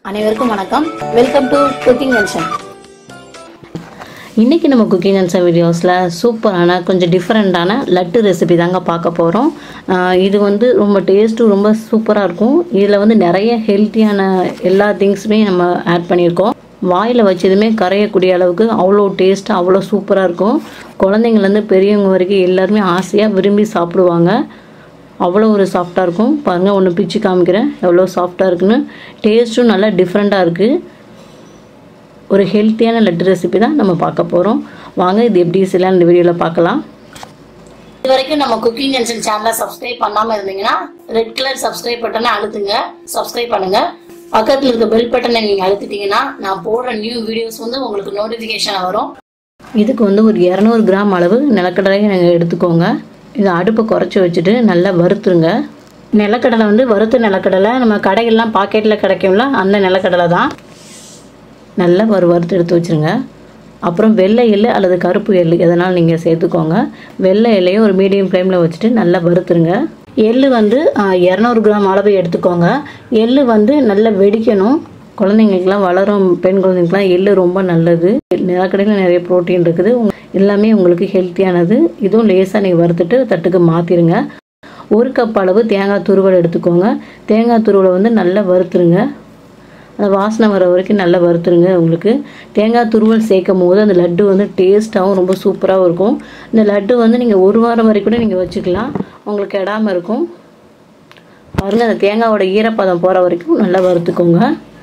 அனைவருக்கும் வணக்கம். Welcome to cooking junction. இன்றைக்கி நம்ம குக்கிங் ஜங்ஷன் வீடியோஸில் சூப்பரான கொஞ்சம் டிஃப்ரெண்ட்டான லட்டு ரெசிபி தாங்க பார்க்க போகிறோம். இது ரொம்ப டேஸ்ட்டும் ரொம்ப சூப்பராக இருக்கும். இதில் நிறைய ஹெல்த்தியான எல்லா திங்ஸுமே நம்ம ஆட் பண்ணியிருக்கோம். வாயில் வச்சதுமே கரையக்கூடிய அளவுக்கு அவ்வளோ டேஸ்ட்டாக அவ்வளோ சூப்பராக இருக்கும். குழந்தைங்கள்லேருந்து பெரியவங்க வரைக்கும் எல்லாருமே ஆசையாக விரும்பி சாப்பிடுவாங்க. அவ்வளோ ஒரு சாஃப்டாக இருக்கும். பாருங்கள், ஒன்று பிச்சு காமிக்கிறேன் எவ்வளோ சாஃப்டாக இருக்குன்னு. டேஸ்ட்டும் நல்லா டிஃப்ரெண்ட்டாக இருக்குது. ஒரு ஹெல்த்தியான லட்டு ரெசிபி தான் நம்ம பார்க்க போகிறோம். வாங்க இது எப்படி செய்யலாம் இந்த வீடியோவில் பார்க்கலாம். இது வரைக்கும் நம்ம குக்கிங் ஜங்ஷன் சேனலை சப்ஸ்கிரைப் பண்ணாமல் இருந்தீங்கன்னா ரெட் கலர் சப்ஸ்கிரைப் பட்டனை அழுத்துங்க, சப்ஸ்கிரைப் பண்ணுங்கள். பக்கத்தில் இருக்க பெல் பட்டனை நீங்கள் அழுத்திட்டீங்கன்னா நான் போடுற நியூ வீடியோஸ் உங்களுக்கு நோட்டிஃபிகேஷன் வரும். இதுக்கு ஒரு 200 கிராம் அளவு நிலக்கடலையை நீங்கள் எடுத்துக்கோங்க. இதை அடுப்பை குறைச்சி வச்சுட்டு நல்லா வறுத்துருங்க. நிலக்கடலை வறுத்த நிலக்கடலை நம்ம கடைகள்லாம் பாக்கெட்டில் கிடைக்கும்ல, அந்த நிலக்கடலை தான். நல்லா வறுத்து எடுத்து வச்சுருங்க. அப்புறம் வெள்ளை எள்ளு அல்லது கருப்பு எள்ளு எதனால் நீங்கள் சேர்த்துக்கோங்க. வெள்ளை எல்லையும் ஒரு மீடியம் ஃப்ளேமில் வச்சுட்டு நல்லா வறுத்துருங்க. எள்ளு 200 கிராம் அளவு எடுத்துக்கோங்க. எள்ளு நல்லா வெடிக்கணும். குழந்தைங்களுக்குலாம் வளரும் பெண் குழந்தைங்களுக்குலாம் எள்ளு ரொம்ப நல்லது. நிலக்கடையில் நிறைய ப்ரோட்டீன் இருக்குது. எல்லாமே உங்களுக்கு ஹெல்த்தியானது. இதுவும் லேசாக நீங்கள் வறுத்துட்டு தட்டுக்கு மாற்றிடுங்க. 1 கப் அளவு தேங்காய் துருவல் எடுத்துக்கோங்க. தேங்காய் துருவலை நல்லா வறுத்துருங்க. அந்த வாசனை வர வரைக்கும் நல்லா வறுத்துருங்க. உங்களுக்கு தேங்காய் துருவல் சேர்க்கும் போது அந்த லட்டு டேஸ்ட்டாகவும் ரொம்ப சூப்பராகவும் இருக்கும். இந்த லட்டு நீங்கள் 1 வாரம் வரைக்கும் கூட நீங்கள் வச்சுக்கலாம், உங்களுக்கு கெடாமல் இருக்கும். பாருங்கள், அந்த தேங்காயோட ஈரப்பதம் போகிற வரைக்கும் நல்லா வறுத்துக்கோங்க.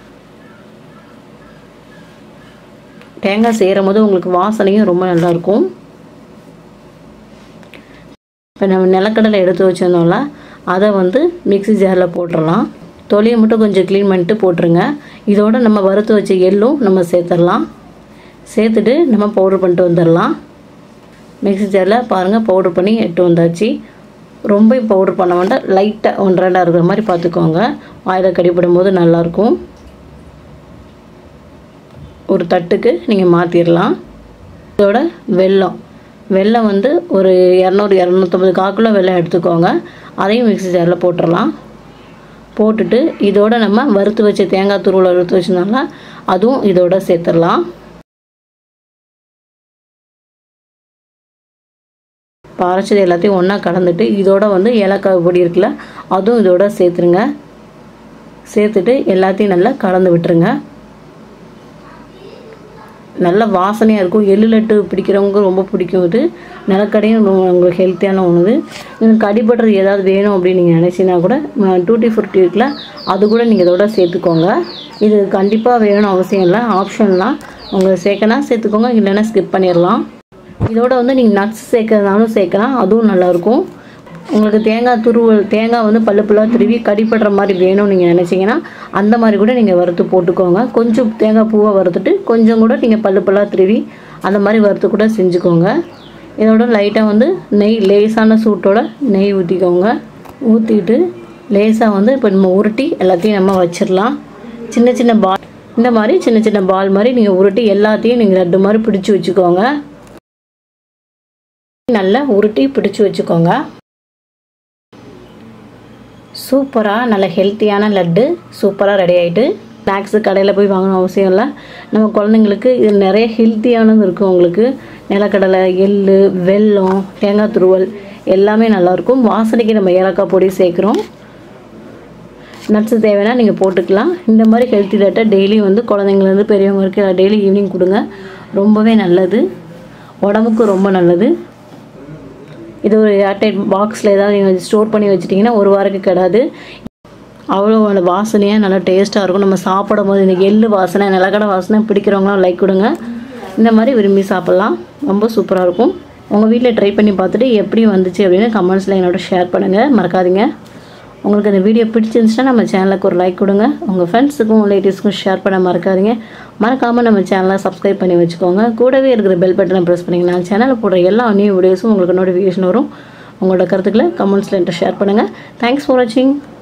தேங்காய் செய்யும் போது உங்களுக்கு வாசனையும் ரொம்ப நல்லாயிருக்கும். இப்போ நம்ம நிலக்கடலை எடுத்து வச்சிருந்தோம்ல, அதை மிக்ஸி ஜாரில் போட்டுடலாம். தொலியை மட்டும் கொஞ்சம் க்ளீன் பண்ணிட்டு போட்டுருங்க. இதோட நம்ம வறுத்து வச்ச எள்ளும் நம்ம சேர்த்துடலாம். சேர்த்துட்டு நம்ம பவுடர் பண்ணிட்டு வந்துடலாம். மிக்ஸி ஜாரில் பாருங்கள், பவுடர் பண்ணி எட்டு வந்தாச்சு. ரொம்ப பவுடர் பண்ண வேண்டாம், லைட்டாக 1-2 இருக்கிற மாதிரி பார்த்துக்கோங்க. வாயில் கடிப்படும் போது நல்லாயிருக்கும். ஒரு தட்டுக்கு நீங்கள் மாற்றிடலாம். இதோட வெல்லம் ஒரு 200-250 காக்குள்ள வெல்லம் எடுத்துக்கோங்க. அதையும் மிக்ஸி ஜாரில் போட்டுடலாம். போட்டுட்டு இதோட நம்ம வறுத்து வச்ச தேங்காய் துருவலை வறுத்து வச்சோம்னா அதுவும் இதோட சேர்த்துடலாம். அரைச்சது எல்லாத்தையும் ஒன்றா கலந்துட்டு இதோட ஏலக்காய் பொடி இருக்குல்ல, அதுவும் இதோட சேர்த்துருங்க. சேர்த்துட்டு எல்லாத்தையும் நல்லா கலந்து விட்டுருங்க. நல்ல வாசனையாக இருக்கும். எள்ளு லட்டு பிடிக்கிறவங்க ரொம்ப பிடிக்கும். இது நிலக்கடையும் உங்களுக்கு ஹெல்த்தியான ஒன்று. இது கடிபடுறது ஏதாவது வேணும் அப்படின்னு நீங்கள் நினச்சிங்கன்னா கூட டூட்டி ஃப்ரூட்டி இருக்குல்ல, அது கூட நீங்கள் இதோட சேர்த்துக்கோங்க. இது கண்டிப்பாக வேணும் அவசியம் இல்லை, ஆப்ஷன்லாம். உங்களுக்கு சேர்க்கனா சேர்த்துக்கோங்க, இல்லைன்னா ஸ்கிப் பண்ணிடலாம். இதோட நீங்கள் நட்ஸ் சேர்க்கறதுனாலும் சேர்க்கலாம், அதுவும் நல்லாயிருக்கும். உங்களுக்கு தேங்காய் பல்லு பல்லாக திருவி கடிப்படுற மாதிரி வேணும்னு நீங்கள் நினச்சிங்கன்னா அந்த மாதிரி கூட நீங்கள் வறுத்து போட்டுக்கோங்க. கொஞ்சம் தேங்காய் பூவை வறுத்துட்டு கொஞ்சம் கூட நீங்கள் பல்லு பல்லாக திருவி அந்த மாதிரி வறுத்து கூட செஞ்சுக்கோங்க. இதோட லைட்டாக நெய், லேசான சூட்டோட நெய் ஊற்றிக்கோங்க. ஊற்றிட்டு லேசாக இப்போ நம்ம உருட்டி எல்லாத்தையும் நம்ம வச்சிடலாம். சின்ன சின்ன பால், இந்த மாதிரி சின்ன சின்ன பால் மாதிரி நீங்கள் உருட்டி எல்லாத்தையும் நீங்கள் லட்டு மாதிரி பிடிச்சி வச்சுக்கோங்க. நல்லா உருட்டி பிடிச்சி வச்சுக்கோங்க. சூப்பராக நல்ல ஹெல்த்தியான லட்டு சூப்பராக ரெடி ஆகிட்டு. ஸ்நாக்ஸு கடையில் போய் வாங்கணும் அவசியம் இல்லை. நம்ம குழந்தைங்களுக்கு இது நிறைய ஹெல்த்தியானது இருக்குது. உங்களுக்கு நிலக்கடலை, எள்ளு, வெல்லம், தேங்காய் துருவல் எல்லாமே நல்லாயிருக்கும். வாசனைக்கு நம்ம ஏலக்காய் பொடி சேர்க்குறோம். நட்ஸு தேவைன்னா நீங்கள் போட்டுக்கலாம். இந்த மாதிரி ஹெல்த்தி லட்டை டெய்லி குழந்தைங்கலேருந்து பெரியவங்க வரைக்கும் டெய்லி ஈவினிங் கொடுங்க. ரொம்பவே நல்லது, உடம்புக்கு ரொம்ப நல்லது. இது ஒரு ஏர்டைட் பாக்ஸில் ஏதாவது நீங்கள் ஸ்டோர் பண்ணி வச்சிட்டிங்கன்னா 1 வாரத்துக்கு கிடாது. அவ்வளோ நல்ல வாசனையாக நல்லா டேஸ்ட்டாக இருக்கும். நம்ம சாப்பிடும் போது இந்த எள்ளு வாசனை, நிலக்கடை வாசனை பிடிக்கிறவங்களாம் லைக் கொடுங்க. இந்த மாதிரி விரும்பி சாப்பிட்லாம், ரொம்ப சூப்பராக இருக்கும். உங்கள் வீட்டில் ட்ரை பண்ணி பார்த்துட்டு எப்படி வந்துச்சு அப்படின்னு கமெண்ட்ஸில் என்னோட ஷேர் பண்ணுங்கள், மறக்காதீங்க. உங்களுக்கு இந்த வீடியோ பிடிச்சிருந்துச்சுன்னா நம்ம சேனலுக்கு ஒரு லைக் கொடுங்க. உங்கள் ஃப்ரெண்ட்ஸுக்கும் ரிலேட்டிவ்ஸ்க்கும் ஷேர் பண்ண மறக்காதீங்க. மறக்காமல் நம்ம சேனலை சப்ஸ்கிரைப் பண்ணி வச்சுக்கோங்க. கூடவே இருக்கிற பெல் பட்டனை ப்ரெஸ் பண்ணிங்கன்னா சேனலில் போடுற எல்லா நியூ வீடியோஸும் உங்களுக்கு நோட்டிஃபிகேஷன் வரும். உங்களோட கருத்துக்களை கமெண்ட்ஸில் என்கிட்ட ஷேர் பண்ணுங்கள். தேங்க்ஸ் ஃபார் வாட்சிங்.